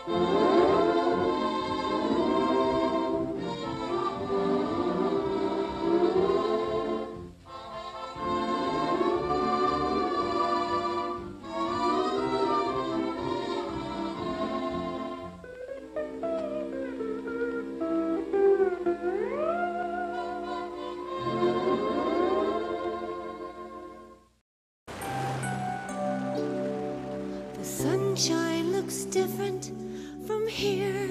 Sunshine looks different from here.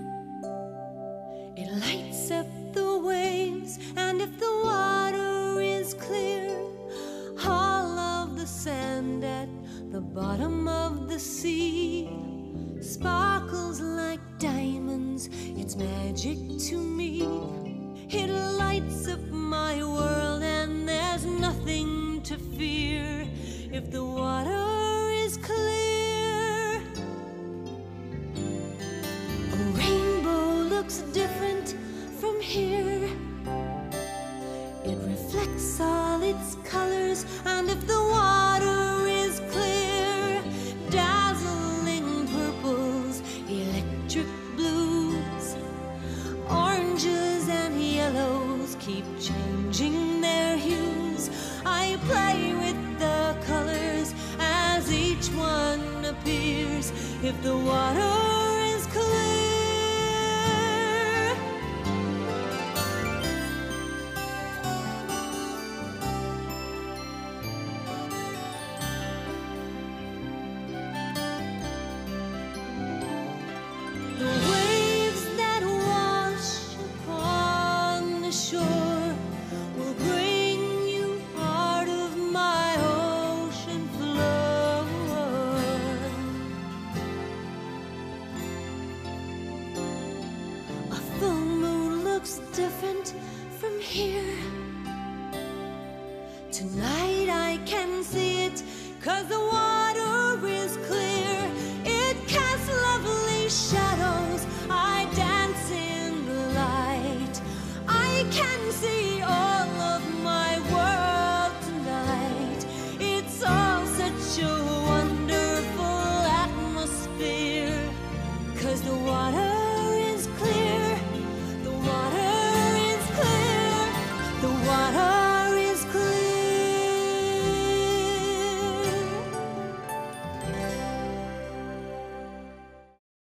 It lights up the waves, and if the water is clear, all of the sand at the bottom of the sea sparkles like diamonds. It's magic to me. It lights up my world, and there's nothing to fear if the water is clear. Different from here. It reflects all its colors, and if the water is clear, dazzling purples, electric blues, oranges and yellows keep changing their hues. I play with the colors as each one appears if the water is clear. Different from here. Tonight I can see it, 'cause the water